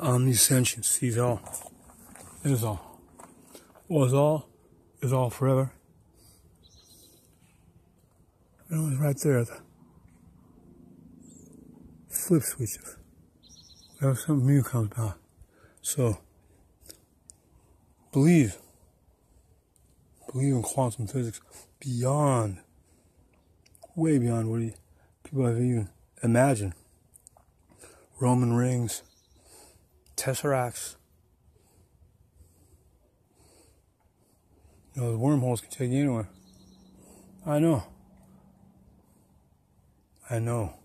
omniscience, he's all, is all, was all, is all forever. And it was right there, the flip switches. Whenever something new comes about. So, believe in quantum physics beyond, way beyond what people have even imagined. Roman rings, tesseracts. You know, the wormholes can take you anywhere. I know.